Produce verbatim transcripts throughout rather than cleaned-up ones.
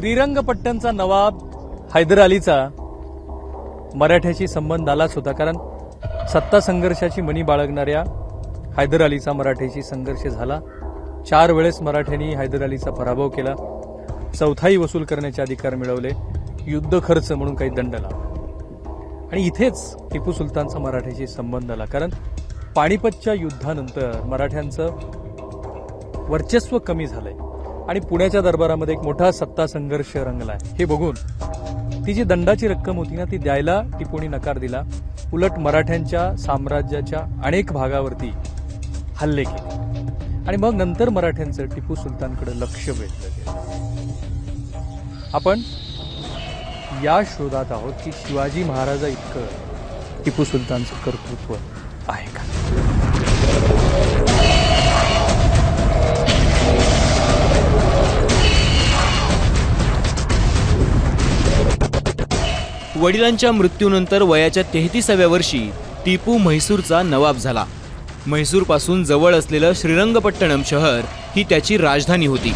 श्रीरंगपट्टणचा नवाब हैदर अलीचा मराठ्याशी संबंध आलाच होता, कारण सत्ता संघर्षाची मणी बाळगणाऱ्या हैदर अलीचा मराठ्याशी संघर्ष झाला. चार वेळेस मराठ्यांनी हैदर अलीचा पराभव केला. चौथाई वसूल करण्याचे अधिकार मिळवले. युद्ध खर्च म्हणून काही दंड लावला. आणि इथेच टिपू सुलतानचा मराठ्याशी संबंध आला, कारण पानिपतच्या युद्धानंतर मराठ्यांचं वर्चस्व कमी झालंय आणि पुण्याच्या दरबारामध्ये एक मोठा सत्ता संघर्ष रंगलाय. हे बघून ती जी दंडाची रक्कम होती ना, ती द्यायला टिपूने नकार दिला. उलट मराठ्यांच्या साम्राज्याच्या अनेक भागावरती हल्ले केले आणि मग नंतर मराठ्यांचं टिपू सुलतानकडे लक्ष वेधलं गेलं. आपण या शोधात आहोत की शिवाजी महाराजा इतकं टिपू सुलतानचं कर्तृत्व आहे का. वडिलांच्या मृत्यूनंतर वयाच्या तेहतीसाव्या वर्षी टिपू म्हैसूरचा नवाब झाला. म्हैसूरपासून जवळ असलेलं श्रीरंगपट्टणम शहर ही त्याची राजधानी होती.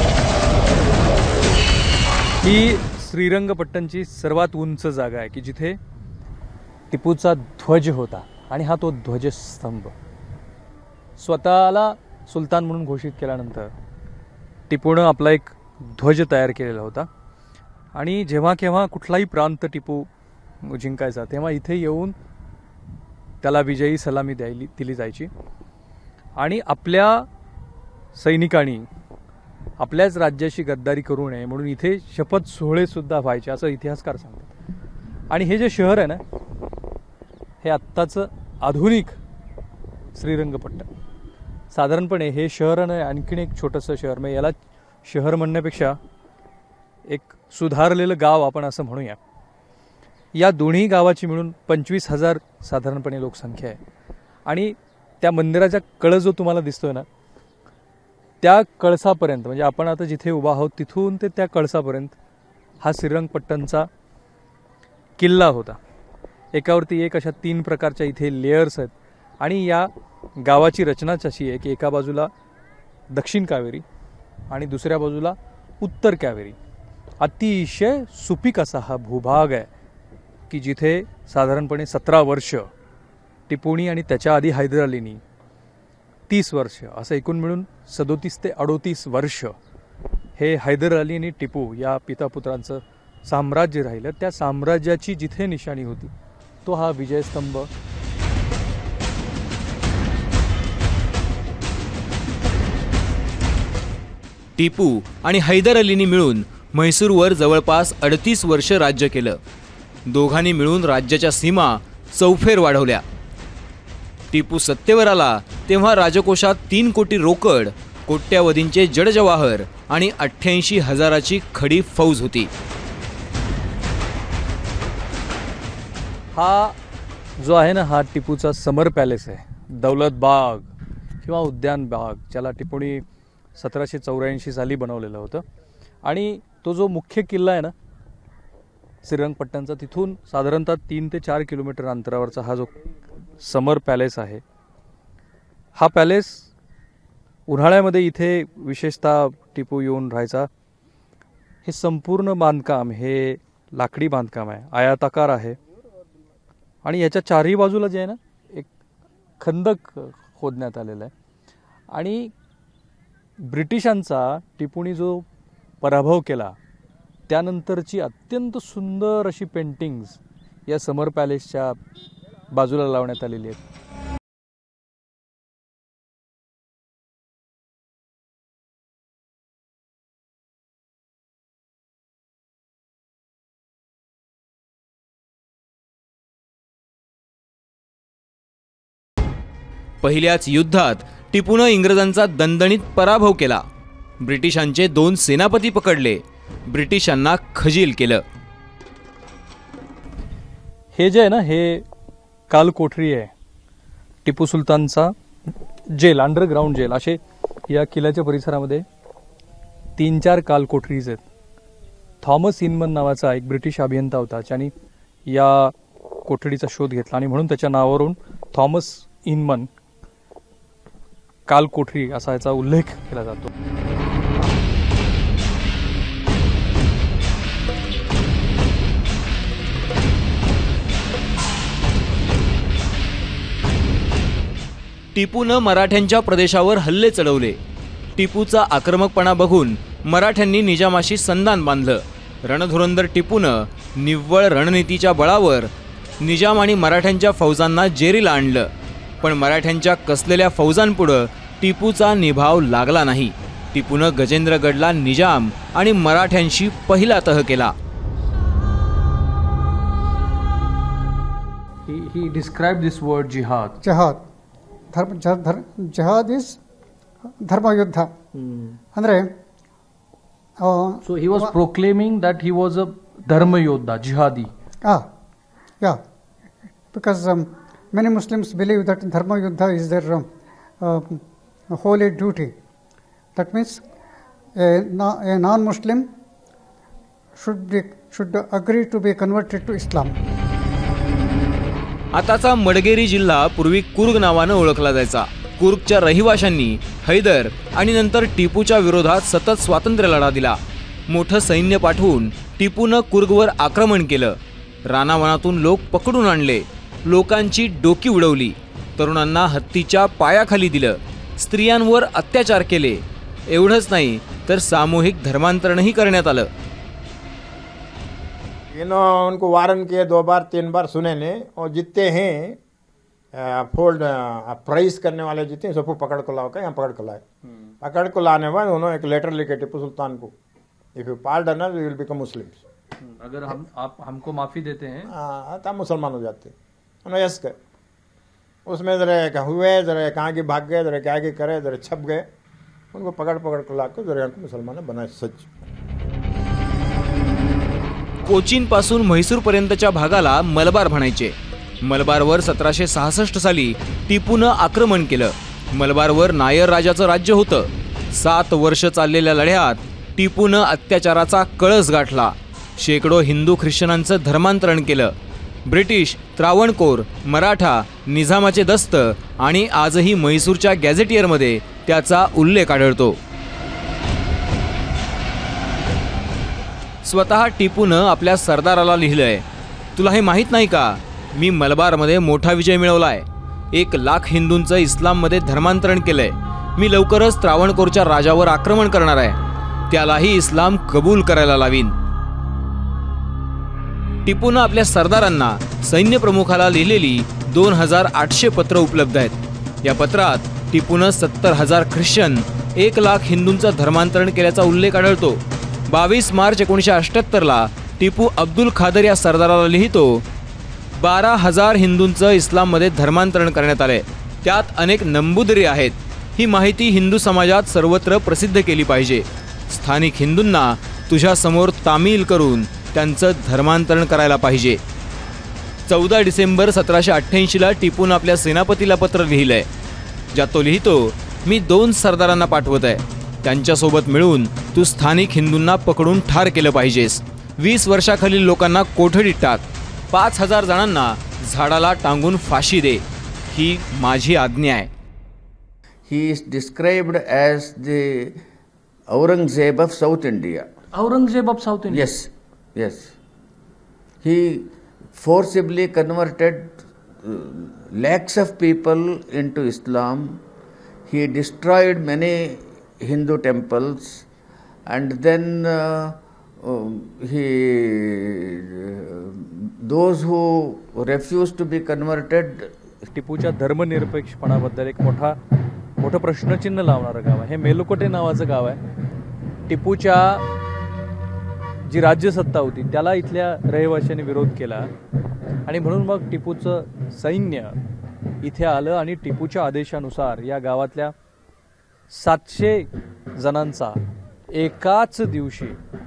ही श्रीरंगपट्टणची सर्वात उंच जागा आहे की जिथे टिपूचा ध्वज होता आणि हा तो ध्वजस्तंभ. स्वतःला सुलतान म्हणून घोषित केल्यानंतर टिपूनं आपला एक ध्वज तयार केलेला होता आणि जेव्हा केव्हा कुठलाही प्रांत टिपू जिंकायचा तेव्हा इथे येऊन त्याला विजयी सलामी द्यायली दिली जायची आणि आपल्या सैनिकांनी आपल्याच राज्याशी गद्दारी करू नये म्हणून इथे शपथ सोहळे सुद्धा व्हायचे असं इतिहासकार सांगतात. आणि हे जे शहर आहे ना, हे आत्ताचं आधुनिक श्रीरंगपट्टण. साधारणपणे हे शहर नाही, आणखीन एक छोटंसं शहर, म्हणजे याला शहर म्हणण्यापेक्षा एक सुधारलेलं गाव आपण असं म्हणूया. या दोन्ही गावाची मिळून पंचवीस हजार साधारणपणे लोकसंख्या आहे. आणि त्या मंदिराचा कळ जो तुम्हाला दिसतोय ना, त्या कळसापर्यंत म्हणजे आपण आता जिथे उभा आहोत तिथून ते त्या कळसापर्यंत हा श्रीरंगपट्टणचा किल्ला होता. एकावरती एक अशा तीन प्रकारच्या इथे लेयर्स आहेत आणि या गावाची रचनाच अशी आहे की एका बाजूला दक्षिण कावेरी आणि दुसऱ्या बाजूला उत्तर कावेरी. अतिशय सुपीक असा हा भूभाग आहे की जिथे साधारणपणे सतरा वर्ष टिपूनी आणि त्याच्या आधी हैदर अलीनी तीस वर्ष असं एकूण मिळून सदोतीस ते अडोतीस वर्ष हे हैदर अली आणि टिपू या पितापुत्रांचं साम्राज्य राहिलं. त्या साम्राज्याची जिथे निशाणी होती तो हा विजयस्तंभ. टिपू आणि हैदर अलीनी मिळून म्हैसूरवर जवळपास अडतीस वर्ष राज्य केलं. दोघांनी मिळून राज्याच्या सीमा चौफेर वाढवल्या. टिपू सत्तेवर आला तेव्हा राजकोषात तीन कोटी रोकड, कोट्यावधींचे जडजवाहर आणि अठ्ठ्याऐंशी हजाराची खडी फौज होती. हा जो आहे ना, हा टिपूचा समर पॅलेस आहे. दौलत बाग किंवा उद्यान बाग, ज्याला टिपूने सतराशे चौऱ्याऐंशी साली बनवलेलं होतं. आणि तो जो मुख्य किल्ला आहे ना श्रीरंगपट्टणचा, तिथून साधारणतः तीन ते चार किलोमीटर अंतरावरचा हा जो समर पॅलेस आहे, हा पॅलेस उन्हाळ्यामध्ये इथे विशेषतः टिपू येऊन राहायचा. हे संपूर्ण बांधकाम हे लाकडी बांधकाम आहे, आयताकार आहे आणि याच्या चारही बाजूला जे आहे ना एक खंदक खोदण्यात आलेला आहे. आणि ब्रिटिशांचा टिपूने जो पराभव केला त्यानंतरची अत्यंत सुंदर अशी पेंटिंग्स या समर पॅलेसच्या बाजूला लावण्यात आलेली आहेत. पहिल्याच युद्धात टिपूनं इंग्रजांचा दणदणीत पराभव केला. ब्रिटिशांचे दोन सेनापती पकडले. ब्रिटिशांना खजील केलं. हे जे आहे ना, हे काल कोठरी आहे टिपू सुलतानचा जेल, अंडरग्राऊंड जेल. असे या किल्ल्याच्या परिसरामध्ये तीन चार काल कोठरीज आहेत. थॉमस इनमन नावाचा एक ब्रिटिश अभियंता होता ज्याने या कोठडीचा शोध घेतला आणि म्हणून त्याच्या नावावरून थॉमस इनमन काल कोठरी असा याचा उल्लेख केला जातो. टिपूनं मराठ्यांच्या प्रदेशावर हल्ले चढवले. टिपूचा आक्रमकपणा बघून मराठ्यांनी निजामाशी संधान बांधलं. रणधुरंदर टिपूनं निव्वळ रणनीतीच्या बळावर निजाम आणि मराठ्यांच्या फौजांना जेरीला आणलं. पण मराठ्यांच्या कसलेल्या फौजांपुढं टिपूचा निभाव लागला नाही. टिपूनं गजेंद्रगडला निजाम आणि मराठ्यांशी पहिला तह केला. He, he described this word jihad. Jihad. Dharma, dhar, jihad is dharma yuddha. Hmm. Andre, uh, So he was proclaiming that he was a dharma yodha, jihadi. ah, yeah, because um, many Muslims believe that dharma yuddha is their um, uh, holy duty. That means a, a non-Muslim should be should agree to be converted to Islam. आताचा मडगेरी जिल्हा पूर्वी कुर्ग नावानं ओळखला जायचा. कुर्गच्या रहिवाशांनी हैदर आणि नंतर टिपूच्या विरोधात सतत स्वातंत्र्य लढा दिला. मोठं सैन्य पाठवून टिपूनं कुर्गवर आक्रमण केलं. रानावनातून लोक पकडून आणले. लोकांची डोकी उडवली. तरुणांना हत्तीच्या पायाखाली दिलं. स्त्रियांवर अत्याचार केले. एवढंच नाही तर सामूहिक धर्मांतरणही करण्यात आलं. इन्होंने उनको वारन किए दो बार तीन बार सुने ने, और जितने हैं फोल्ड प्राइस करने वाले जितने हैं सबको पकड़ को लाओ का यहाँ पकड़ को लाए. पकड़ को लाने बाद उन्होंने एक लेटर लिखे टिप्पू सुल्तान को, if you pardon us we will become Muslims. अगर हम आप हमको माफी देते हैं हाँ तब मुसलमान हो जाते. उन्होंने यस कहे. उसमें जरा हुए, जरा कहाँ की भाग गए, जरा क्या की करे, जरा छप गए. उनको पकड़ पकड़ को ला कर जरा मुसलमान बनाए. सच कोचीन पासून म्हैसूर पर्यंतच्या भागाला मलबार म्हणायचे. मलबारवर सतराशे सहासष्ट साली टिपूनं आक्रमण केलं. मलबारवर नायर राजाचं राज्य होतं. सात वर्ष चाललेल्या लढ्यात टिपूनं अत्याचाराचा कळस गाठला. शेकडो हिंदू ख्रिश्चनांचं धर्मांतरण केलं. ब्रिटिश, त्रावणकोर, मराठा, निजामाचे दस्त आणि आजही म्हैसूरच्या गॅझेटियरमध्ये त्याचा उल्लेख आढळतो. स्वतः टिपूनं आपल्या सरदाराला लिहिलंय, तुला हे माहीत नाही का, मी मलबारमध्ये मोठा विजय मिळवलाय. एक लाख हिंदूंचं इस्लाममध्ये धर्मांतरण केलंय. मी लवकरच त्रावणकोरच्या राजावर आक्रमण करणार आहे. त्यालाही इस्लाम कबूल करायला लावीन. टिपूनं आपल्या सरदारांना सैन्य प्रमुखाला लिहिलेली दोन हजार आठशे पत्र उपलब्ध आहेत. या पत्रात टिपूनं सत्तर हजार ख्रिश्चन, एक लाख हिंदूंचं धर्मांतरण केल्याचा उल्लेख आढळतो. बावीस मार्च एकोणीसशे अठ्ठ्याहत्तरला टिपू अब्दुल खादर या सरदाराला लिहितो, बारा हजार हिंदूंचं इस्लाममध्ये धर्मांतरण करण्यात आले. त्यात अनेक नंबूदरी आहेत. ही माहिती हिंदू समाजात सर्वत्र प्रसिद्ध केली पाहिजे. स्थानिक हिंदूंना तुझ्यासमोर तामील करून त्यांचं धर्मांतरण करायला पाहिजे. चौदा डिसेंबर सतराशे अठ्ठ्याऐंशीला टिपून आपल्या सेनापतीला पत्र लिहिलंय, ज्यात तो लिहितो, मी दोन सरदारांना पाठवत आहे. त्यांच्यासोबत मिळून तू स्थानिक हिंदूंना पकडून ठार केलं पाहिजेस. वीस वर्षाखालील लोकांना कोठडीत टाक. पाच हजार जणांना झाडाला टांगून फाशी दे. ही माझी आज्ञा आहे. He is described as the Aurangzeb of South India. Aurangzeb of South India. Yes, yes. He forcibly converted uh, lakhs of people into Islam. He destroyed many Hindu temples, and then uh, uh, he uh, those who refused to be converted. टिपूच्या धर्मनिरपेक्षपणाबद्दल एक मोठा मोठं प्रश्नचिन्ह लावणारं गाव आहे हे मेलुकोटे नावाचं गाव आहे. टिपूच्या जी राज्यसत्ता होती त्याला इथल्या रहिवाशांनी विरोध केला आणि म्हणून मग टिपूचं सैन्य इथे आलं आणि टिपूच्या आदेशानुसार या गावातल्या सातशे जणांचा एकाच दिवशी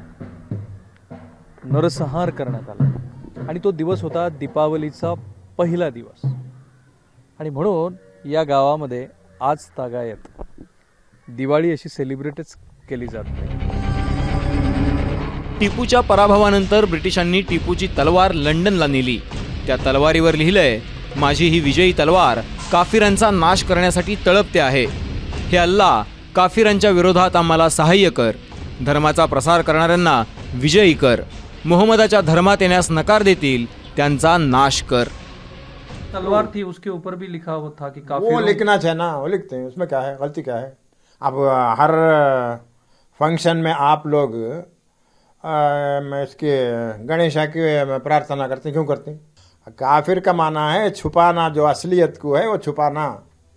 नरसंहार करण्यात आला. आणि तो दिवस होता दीपावलीचा पहिला दिवस. आणि म्हणून या गावामध्ये आज तागायत दिवाळी अशी सेलिब्रेटच केली जात नाही. टिपूच्या पराभवानंतर ब्रिटिशांनी टिपूची तलवार लंडनला नेली. त्या तलवारीवर लिहिलंय, माझी ही विजयी तलवार काफिरांचा नाश करण्यासाठी तळपते आहे. हे अल्लाह, काफिरांच्या विरोधात आम्हाला सहाय्य कर. धर्माचा प्रसार करणाऱ्यांना विजयी कर. मुहम्मदाच्या धर्मात येण्यास नकार देतील त्यांचा नाश कर. तलवार थी, उसके ऊपर भी लिखा हुआ था कि वो काफिरों लिखना चाहिए ना, वो लिखते हैं, उसमें क्या है, गलती क्या है। अब हर फंक्शन में आप लोग अ, इसके गणेश की प्रार्थना करते हैं, क्यों करते हैं? काफिर का माना है छुपाना, जो असलियत को है वो छुपाना।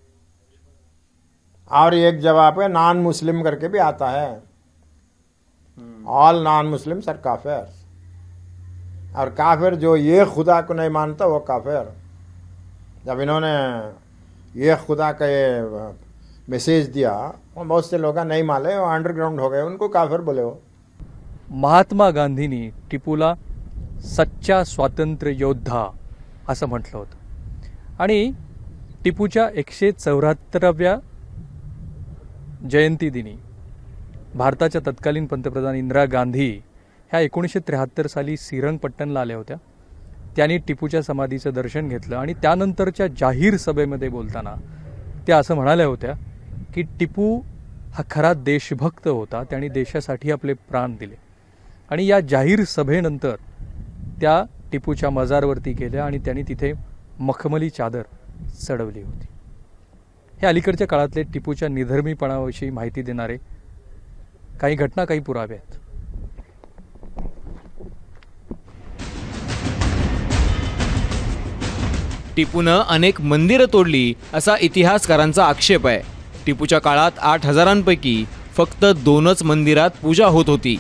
और एक जवाब है नॉन मुस्लिम करके भी आता है, ऑल नॉन मुस्लिम सर काफिर। और काफिर जो ये खुदा को नहीं मानता वो काफिर। जब इन्होंने ये खुदा का ये मैसेज दिया, वो बहुत से लोग नहीं माने, वो अंडरग्राउंड हो गए, उनको काफिर बोले। हो महात्मा गांधींनी टिपूला सच्चा स्वातंत्र्य योद्धा असं म्हटलं होतं आणि टिपूच्या एकशे चौऱ्याहत्तराव्या जयंती दिनी भारताच्या तत्कालीन पंतप्रधान इंदिरा गांधी ह्या एकोणीसशे त्र्याहत्तर साली श्रीरंगपट्टणला आल्या होत्या। त्यांनी टिपूच्या समाधीचं दर्शन घेतलं आणि त्यानंतरच्या जाहीर सभेमध्ये बोलताना त्या असं म्हणाल्या होत्या की टिपू हा खरा देशभक्त होता, त्यांनी देशासाठी आपले प्राण दिले। आणि या जाहीर सभेनंतर त्या टिपूच्या मजारवरती गेल्या आणि त्यांनी तिथे मखमली चादर चढवली होती। हे अलीकडच्या काळातले टिपूच्या निधर्मीपणाविषयी माहिती देणारे काही घटना, काही पुरावे आहेत। टिपूनं अनेक मंदिरं तोडली असा इतिहासकारांचा आक्षेप आहे। टिपूच्या काळात आठ हजारांपैकी फक्त दोनच मंदिरात पूजा होत होती।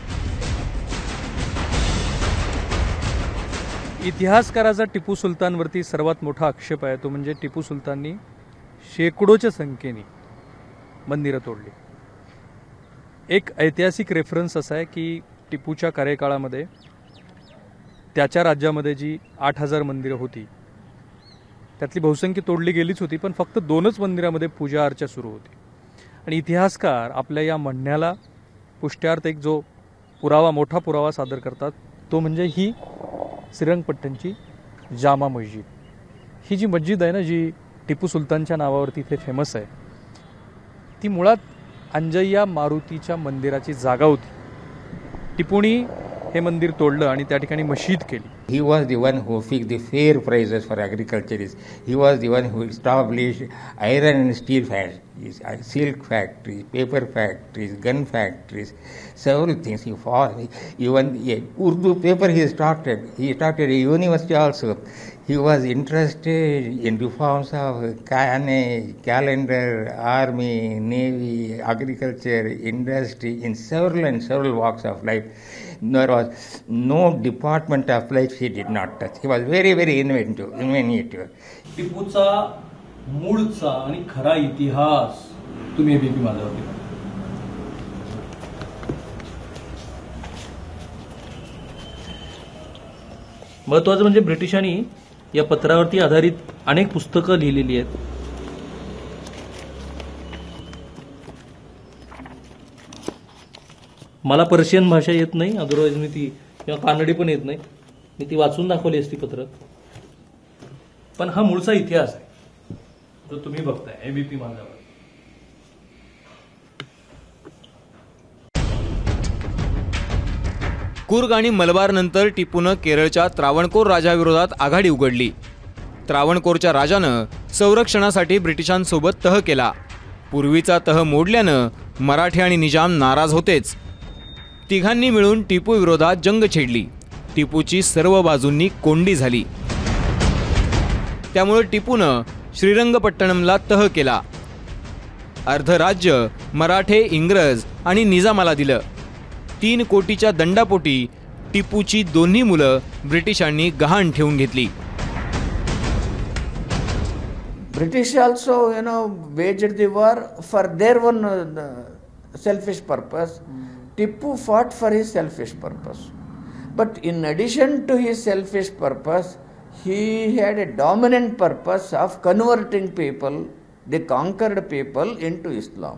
इतिहासकाराचा टिपू सुलतानवरती सर्वात मोठा आक्षेप आहे तो म्हणजे टिपू सुलताननी शेकडोच्या संख्येने मंदिरं तोडली। एक ऐतिहासिक रेफरन्स असा आहे की टिपूच्या कार्यकाळामध्ये त्याच्या राज्यामध्ये जी आठ हजार मंदिरं होती त्यातली बहुसंख्य तोडली गेलीच होती, पण फक्त दोनच मंदिरामध्ये पूजा अर्चा सुरू होती। आणि इतिहासकार आपल्या या म्हणण्याला पुष्ट्यार्थ एक जो पुरावा, मोठा पुरावा सादर करतात तो म्हणजे ही श्रीरंगपट्टणची जामा मस्जिद। ही जी मस्जिद आहे ना, जी टिपू सुलतानच्या नावावरती इथे फेमस आहे, ती मुळात अंजय्या मारुतीच्या मंदिराची जागा होती। टिपूनी हे मंदिर तोडलं आणि त्या ठिकाणी मशीद केली। He was the one who fixed the fair prices for agriculturists. He was the one who established iron and steel factories, silk factories, paper factories, gun factories, several things. He fought. Even a Urdu paper he started. He started a university also. He was interested in reforms of coinage, calendar, army, navy, agriculture, industry, in several and several walks of life. There was no department of life he did not touch. He was very, very inventive. inventive. टिपूचा मूळचा आणि खरा इतिहास तुम्ही ABP माझ्यावरती बघा। महत्वाचं म्हणजे ब्रिटिशांनी या पत्रावरती आधारित अनेक पुस्तकं लिहिलेली आहेत। मला पर्शियन भाषा येत नाही, अदरवाईज मी ती किंवा कानडी पण येत नाही, मी ती वाचून दाखवली असती पत्र। पण हा मूळचा इतिहास आहे जो तुम्ही बघताय एबीपी माझ्यावर। कुर्ग आणि मलबार नंतर टिपूनं केरळच्या त्रावणकोर राजाविरोधात आघाडी उघडली। त्रावणकोरच्या राजानं संरक्षणासाठी ब्रिटिशांसोबत तह केला। पूर्वीचा तह मोडल्यानं मराठे आणि निजाम नाराज होतेच। तिघांनी मिळून टिपू विरोधात जंग छेडली। टिपूची सर्व बाजूंनी कोंडी झाली। त्यामुळे टिपूनं श्रीरंगपट्टणमला तह केला। अर्ध राज्य मराठे, इंग्रज आणि निजामाला दिलं। तीन कोटीच्या दंडापोटी टिपूची दोन्ही मुलं ब्रिटिशांनी गहाण ठेवून घेतली। British also, you know, waged the war for their own uh, selfish purpose. Tipu fought for his selfish purpose. But in addition to his selfish purpose, he had a dominant purpose of converting people, the conquered people, into Islam.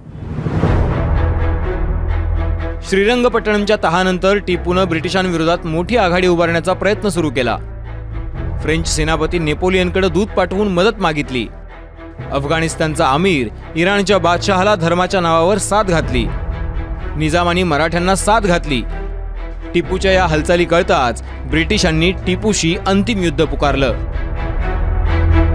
श्रीरंगपट्टणमच्या तहानंतर टिपूनं ब्रिटिशांविरोधात मोठी आघाडी उभारण्याचा प्रयत्न सुरू केला। French सेनापती नेपोलियनकडे दूत पाठवून मदत मागितली। अफगाणिस्तानचा अमीर इराणच्या बादशहाला धर्माच्या नावावर साथ घातली। निजामानी मराठ्यांना साथ घातली। टिपूच्या या हालचाली कळताच ब्रिटिशांनी टिपूशी अंतिम युद्ध पुकारलं।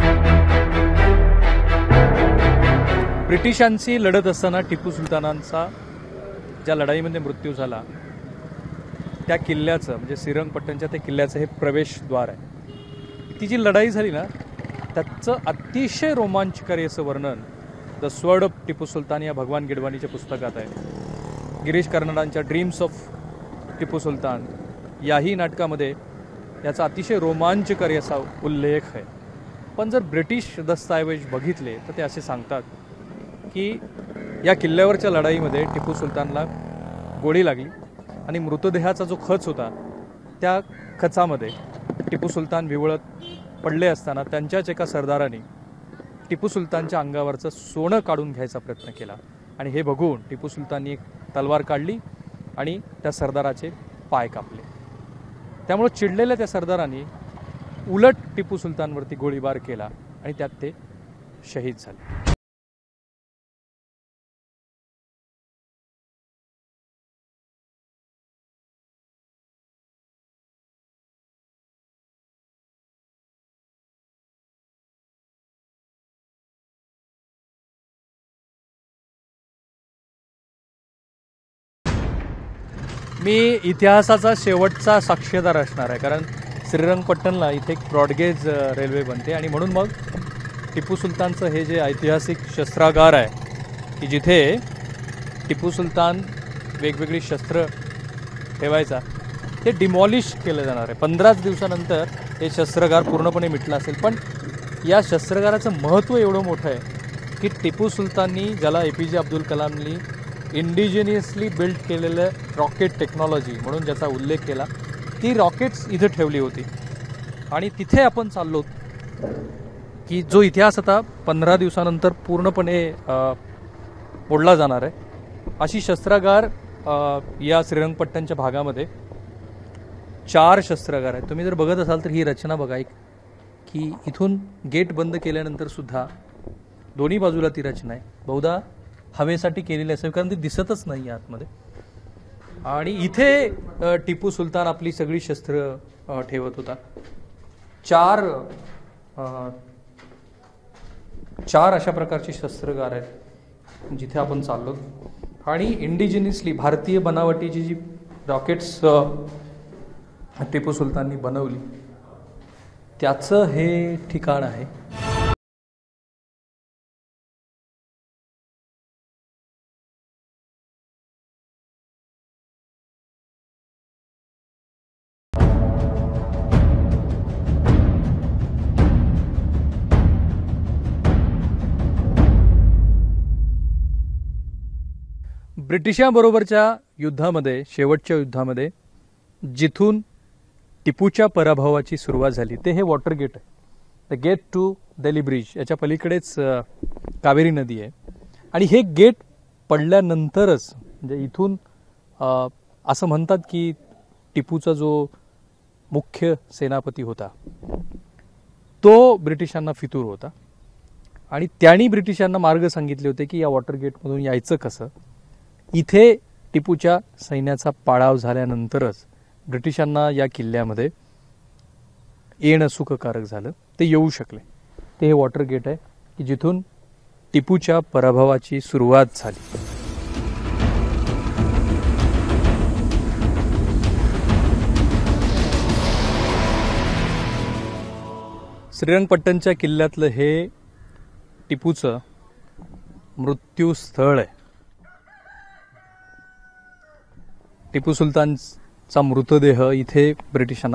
ब्रिटिशांशी लढत असताना टिपू सुलतानांचा ज्या लढाईमध्ये मृत्यू झाला त्या किल्ल्याचं म्हणजे श्रीरंगपट्टणच्या त्या किल्ल्याचं हे प्रवेशद्वार आहे. ती जी लढाई झाली ना त्याचं अतिशय रोमांचकारी असं वर्णन the sword of Tipu Sultan या भगवान गिडवाणीच्या पुस्तकात आहे. गिरीश कर्नाडांच्या ड्रीम्स ऑफ टिपू सुलतान याही नाटकामध्ये याचा अतिशय रोमांचकारी असा उल्लेख आहे. पण जर ब्रिटिश दस्तऐवज बघितले तर ते असे सांगतात की या किल्ल्यावरच्या लढाईमध्ये टिपू सुलतानला गोळी लागली आणि मृतदेहाचा जो खच होता त्या खचामध्ये टिपू सुलतान विवळत पडले असताना त्यांच्याच एका सरदाराने टिपू सुलतानच्या अंगावरचं सोनं काढून घ्यायचा प्रयत्न केला आणि हे बघून टिपू सुलताननी एक तलवार काढली आणि त्या सरदाराचे पाय कापले. त्यामुळे चिडलेल्या त्या सरदारांनी उलट टिपू सुलतानवरती गोळीबार केला आणि त्यात ते शहीद झाले. मी इतिहासाचा शेवटचा साक्षीदार असणार आहे कारण श्रीरंगपट्टणला इथे एक ब्रॉडगेज रेल्वे बनते आणि म्हणून मग टिपू सुलतानचं हे जे ऐतिहासिक शस्त्रागार आहे की जिथे टिपू सुलतान वेगवेगळी शस्त्र ठेवायचा ते डिमॉलिश केलं जाणार आहे. पंधराच दिवसानंतर हे शस्त्रागार पूर्णपणे मिटलं असेल. पण या शस्त्रागाराचं महत्त्व एवढं मोठं आहे की टिपू सुलताननी ज्याला ए पी जे अब्दुल कलामनी इंडिजिनियसली बिल्ड केलेलं रॉकेट टेक्नॉलॉजी म्हणून ज्याचा उल्लेख केला ती रॉकेट्स इथे ठेवली होती. आणि तिथे आपण चाललो की जो इतिहास आता पंधरा दिवसानंतर पूर्णपणे मोडला जाणार आहे. अशी शस्त्रागार या श्रीरंगपट्टणच्या भागामध्ये चार शस्त्रागार आहेत. तुम्ही जर बघत असाल तर ही रचना बघा एक की इथून गेट बंद केल्यानंतर सुद्धा दोन्ही बाजूला ती रचना आहे. बहुधा हवेसाठी केलेली असेल कारण ती दिसतच नाही आतमध्ये. आणि इथे टिपू सुलतान आपली सगळी शस्त्र ठेवत होता. चार चार अशा प्रकारची शस्त्रागार आहेत जिथे आपण चाललो. आणि इंडिजिनियसली भारतीय बनावटीची जी रॉकेट्स टिपू सुलताननी बनवली त्याचं हे ठिकाण आहे. ब्रिटिशांबरोबरच्या युद्धामध्ये शेवटच्या युद्धामध्ये जिथून टिपूच्या पराभवाची सुरुवात झाली ते हे वॉटर गेट आहे. The gate to Delhi bridge याच्या पलीकडेच कावेरी नदी आहे. आणि हे गेट पडल्यानंतरच म्हणजे इथून असं म्हणतात की टिपूचा जो मुख्य सेनापती होता तो ब्रिटिशांना फितूर होता आणि त्यांनी ब्रिटिशांना मार्ग सांगितले होते की या वॉटर गेटमधून यायचं कसं. इथे टिपूच्या सैन्याचा पाडाव झाल्यानंतरच ब्रिटिशांना या किल्ल्यामध्ये येणं सुखकारक झालं. ते येऊ शकले. ते हे वॉटर गेट आहे की जिथून टिपूच्या पराभवाची सुरुवात झाली. श्रीरंगपट्टणच्या किल्ल्यातलं हे टिपूचं मृत्यूस्थळ आहे. टिपू सुलतानचा मृतदेह इथे ब्रिटिशांना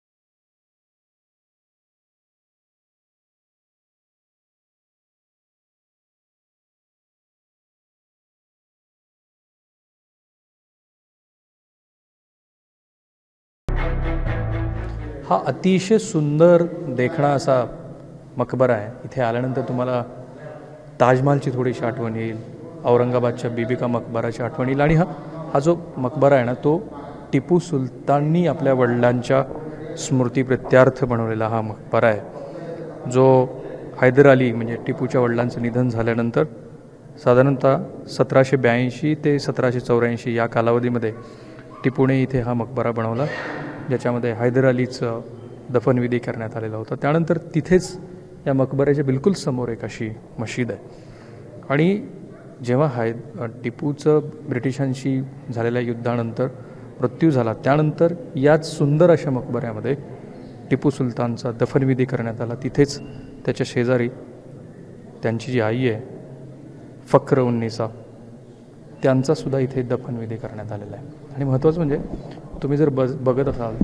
हा अतिशय सुंदर देखणा असा मकबरा आहे. इथे आल्यानंतर तुम्हाला ताजमहालची थोडीशी आठवण येईल, औरंगाबादच्या बीबी का मकबराची आठवण येईल. आणि हा हा जो मकबरा आहे ना तो टिपू सुलताननी आपल्या वडिलांच्या स्मृतीप्रित्यर्थ बनवलेला हा मकबरा आहे जो हैदर अली म्हणजे टिपूच्या वडिलांचं निधन झाल्यानंतर साधारणतः सतराशे ब्याऐंशी ते सतराशे चौऱ्याऐंशी या कालावधीमध्ये टिपूने इथे हा मकबरा बनवला ज्याच्यामध्ये हैदर अलीचं दफनविधी करण्यात आलेला होता. त्यानंतर तिथेच या मकबऱ्याच्या बिलकुल समोर एक अशी मशीद आहे आणि जेव्हा हाय टिपूचं ब्रिटिशांशी झालेल्या युद्धानंतर मृत्यू झाला त्यानंतर याच सुंदर अशा मकबऱ्यामध्ये टिपू सुलतानचा दफनविधी करण्यात आला. तिथेच त्याच्या शेजारी त्यांची जी आई आहे फक्र उन्निसा त्यांचासुद्धा इथे दफनविधी करण्यात आलेला आहे. आणि महत्त्वाचं म्हणजे तुम्ही जर बज बघत असाल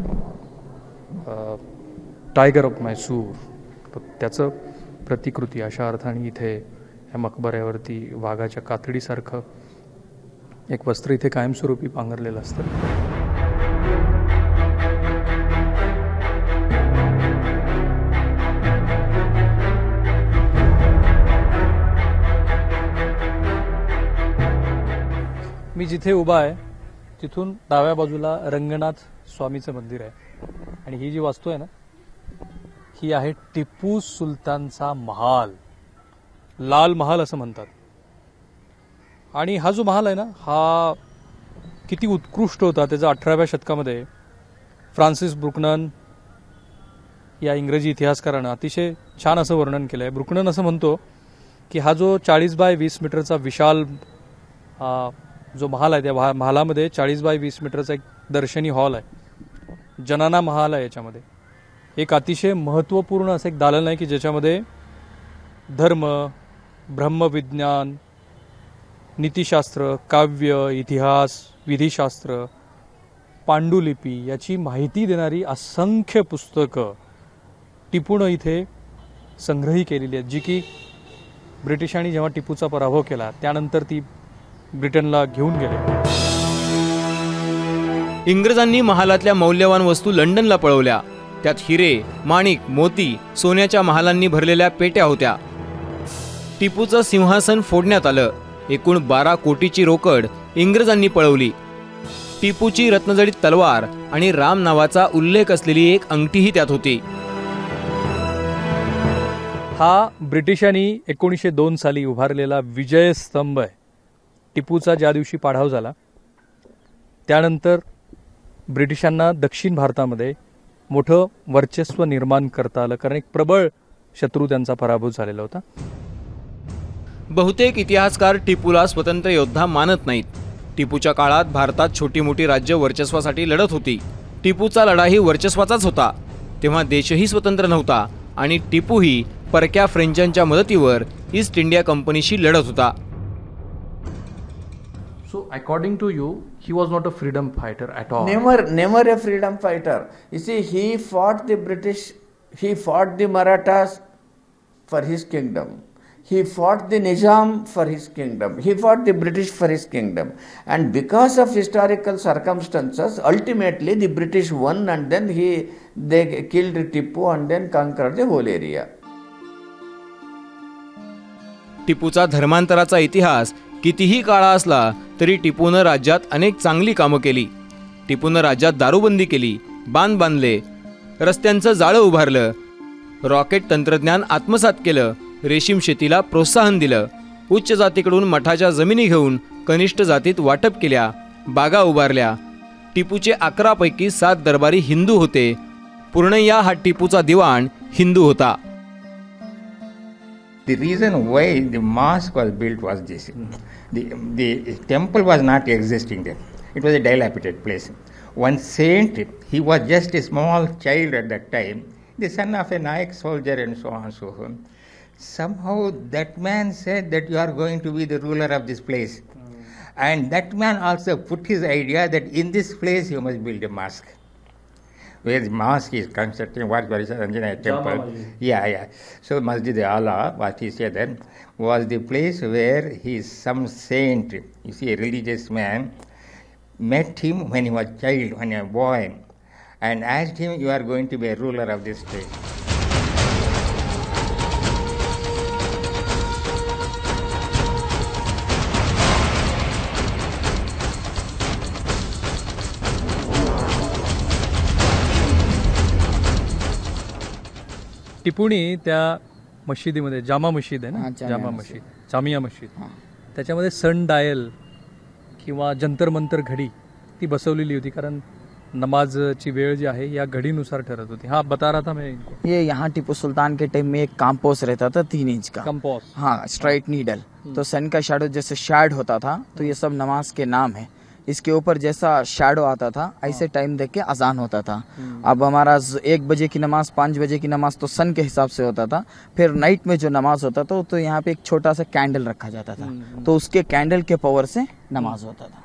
टायगर ऑफ मैसूर तर त्याचं प्रतिकृती अशा अर्थाने इथे या मकबऱ्यावरती वाघाच्या कातडीसारखं एक वस्त्र इथे कायमस्वरूपी पांघरलेलं असतं. मी जिथे उभा आहे तिथून डाव्या बाजूला रंगनाथ स्वामीचं मंदिर आहे आणि ही जी वास्तू आहे ना ही आहे टिपू सुलतानचा महाल, लाल महाल असं म्हणतात. आणि हा जो महाल आहे ना हा किती उत्कृष्ट होता त्याचा अठराव्या शतकामध्ये फ्रान्सिस ब्रुकनन या इंग्रजी इतिहासकारानं अतिशय छान असं वर्णन केलं आहे. ब्रुकनन असं म्हणतो की हा जो चाळीस बाय वीस मीटरचा विशाल जो महाल आहे त्या महालामध्ये चाळीस बाय वीस मीटरचा एक दर्शनी हॉल आहे, जनाना महाल आहे. याच्यामध्ये एक अतिशय महत्त्वपूर्ण असं एक दालन आहे की ज्याच्यामध्ये धर्म, ब्रह्मविज्ञान, नीतिशास्त्र, काव्य, इतिहास, विधिशास्त्र, पांडुलिपी याची माहिती देणारी असंख्य पुस्तकं टिपूनं इथे संग्रही केलेली आहेत, जी की ब्रिटिशांनी जेव्हा टिपूचा पराभव केला त्यानंतर ती ब्रिटनला घेऊन गेले. इंग्रजांनी महालातल्या मौल्यवान वस्तू लंडनला पळवल्या. त्यात हिरे, माणिक, मोती, सोन्याच्या महालांनी भरलेल्या पेट्या होत्या. टिपूचं सिंहासन फोडण्यात आलं. एकूण बारा कोटीची रोकड इंग्रजांनी पळवली. टिपूची रत्नजडित तलवार आणि राम नावाचा उल्लेख असलेली एक अंगठीही त्यात होती. हा ब्रिटिशांनी एकोणीसशे दोन साली उभारलेला विजय स्तंभ आहे. टिपूचा ज्या दिवशी पाडाव झाला त्यानंतर ब्रिटिशांना दक्षिण भारतामध्ये मोठं वर्चस्व निर्माण करता आलं, कारण एक प्रबळ शत्रू त्यांचा पराभूत झालेला होता. बहुतेक इतिहासकार टिपूला स्वतंत्र योद्धा मानत नाहीत. टिपूच्या काळात भारतात छोटी मोठी राज्य वर्चस्वासाठी लढत होती. टिपूचा लढाही वर्चस्वाचाच होता. तेव्हा देशही स्वतंत्र नव्हता आणि टिपूही परक्या फ्रेंचांच्या मदतीवर ईस्ट इंडिया कंपनीशी लढत होता. So according to you, he was not a freedom fighter at all. Never, never a freedom fighter. You see, he fought the British, he fought the Marathas for his kingdom. He fought the Nizam for his kingdom. He fought the British for his kingdom. And because of historical circumstances, ultimately the British won and then he, they killed Tipu and then conquered the whole area. टिपूचा धर्मांतराचा इतिहास कितीही काळा असला तरी टिपूनं राज्यात अनेक चांगली कामं केली. टिपूनं राज्यात दारूबंदी केली, बांध बांधले, रस्त्यांचं जाळं उभारलं, रॉकेट तंत्रज्ञान आत्मसात केलं, रेशीम शेतीला प्रोत्साहन दिलं, उच्च जातीकडून मठाच्या जमिनी घेऊन कनिष्ठ जातीत वाटप केल्या, बागा उभारल्या. टिपूचे अकरा पैकी सात दरबारी हिंदू होते. पूर्णय्या हा टिपूचा दिवाण हिंदू होता. The reason why the mosque was built was this. The, the temple was not existing there. It was a dilapidated place. One saint, he was just a small child at that time, the son of a Naik soldier and so on and so on. Somehow that man said that you are going to be the ruler of this place. Mm. And that man also put his idea that in this place you must build a mosque. Where the mosque is constructed, what was Anjanaya temple. Yeah, yeah. So Masjid Allah, what he said then, was the place where he, some saint, you see, a religious man, met him when he was child, when he was a boy, and asked him, you are going to be a ruler of this place. टिपूनी त्या मशिदीमध्ये, जामा मशीद आहे ना, हां, जामा जामा मशीद. मशीद, जामिया मशीद, हां. त्याच्यामध्ये सन dial किंवा जंतर मंतर घडी ती बसवलेली होती, कारण नमाजची वेळ जी आहे या घडीनुसार ठरत होती. हाँ बता रहा था मैं इनको. ये यहाँ टिप्पू सुल्तान के टाइम में एक काम्पोस रहता था तीन इंच का. कंपोस. हाँ, स्ट्राइट नीडल. तो सन का शैडो जैसे शैड होता था, तो ये सब नमाज के नाम है. इसके ऊपर जैसा शैडो आता था ऐसे टाइम देख के अजान होता था. अब हमारा एक बजे की नमाज, पाँच बजे की नमाज तो सन के हिसाब से होता था. फिर नाइट में जो नमाज होता था तो यहाँ पे एक छोटा सा कैंडल रखा जाता था, तो उसके कैंडल के पावर से नमाज होता था.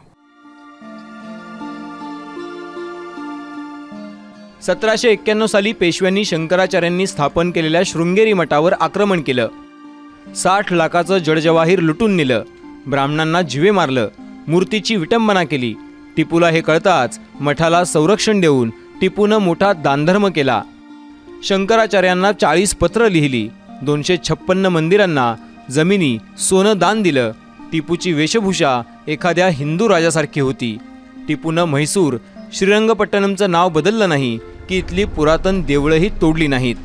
सतराशे एक्क्याण्णव साली पेशव्यांनी शंकराचार्यांनी स्थापन केलेल्या शृंगेरी मठावर आक्रमण केलं. साठ लाखाचं जडजवाहीर लुटून नेलं. ब्राह्मणांना जिवे मारलं. मूर्तीची विटंबना केली. टिपूला हे कळताच मठाला संरक्षण देऊन टिपूनं मोठा दानधर्म केला. शंकराचार्यांना चाळीस पत्र लिहिली. दोनशे छप्पन्न मंदिरांना जमिनी सोनं दान दिलं. टिपूची वेशभूषा एखाद्या हिंदू राजासारखी होती. टिपूनं म्हैसूर श्रीरंगपट्टणमचं नाव बदललं नाही की इथली पुरातन देवळंही तोडली नाहीत.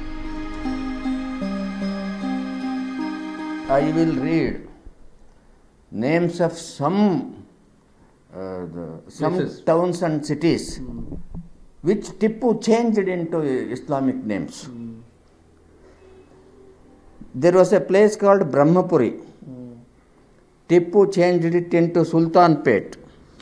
I will read names of some uh, the, some towns and cities which Tippu changed into Islamic names. There was a place called Brahmapuri. Tippu changed it into Sultanpet.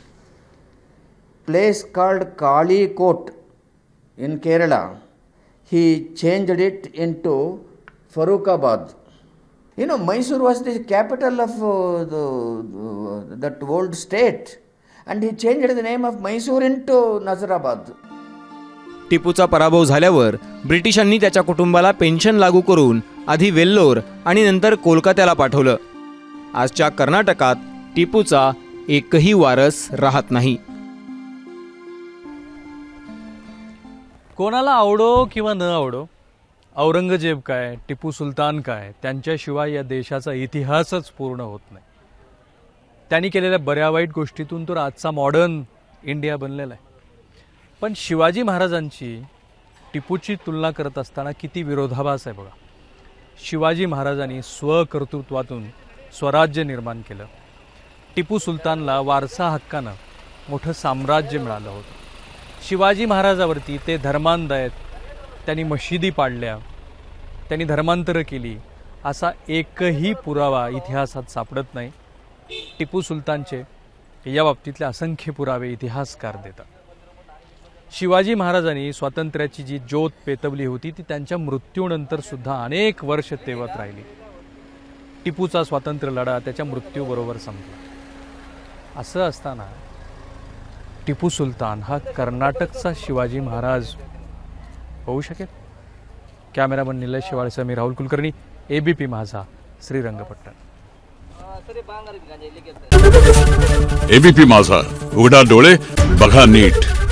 Place called Kalikot in Kerala, he changed it into Farrukhabad. You know, Mysore was the capital of uh, the, uh, that old state, and he changed the name of Mysore into Nazirabad. टिपूचा पराभव झाल्यावर ब्रिटिशांनी त्याच्या कुटुंबाला pension लागू करून आधी वेल्लोर आणि नंतर कोलकात्याला पाठवलं. आजच्या कर्नाटकात टिपूचा एकही वारस राहत नाही. कोणाला आवडो किंवा न आवडो, औरंगजेब काय, टिपू सुलतान काय, त्यांच्याशिवाय या देशाचा इतिहासच पूर्ण होत नाही. त्यांनी केलेल्या बऱ्या वाईट गोष्टीतून तर आजचा मॉडर्न इंडिया बनलेला आहे. पण शिवाजी महाराजांची टिपूची तुलना करत असताना किती विरोधाभास आहे बघा. शिवाजी महाराजांनी स्वकर्तृत्वातून स्वराज्य निर्माण केलं. टिपू सुलतानला वारसा हक्कानं मोठं साम्राज्य मिळालं होतं. शिवाजी महाराजावरती ते धर्मांध आहेत, त्यांनी मशिदी पाडल्या, त्यांनी धर्मांतरं केली, असा एकही पुरावा इतिहासात सापडत नाही. टिपू सुलतानचे या बाबतीतले असंख्य पुरावे इतिहासकार देतात. शिवाजी महाराजांनी स्वातंत्र्याची जी ज्योत पेटवली होती ती त्यांच्या मृत्यूनंतर सुद्धा अनेक वर्ष तेवत राहिली. टिपूचा स्वातंत्र्य लढा त्याच्या मृत्यूबरोबर संपला. असं असताना टिपू सुलतान हा कर्नाटकचा शिवाजी महाराज होऊ शकेल? कॅमेरामन निलेश शेवाळेसह मी राहुल कुलकर्णी, एबीपी माझा, श्रीरंगपट्टण. एबीपी माझा, उघडा डोळे बघा नीट.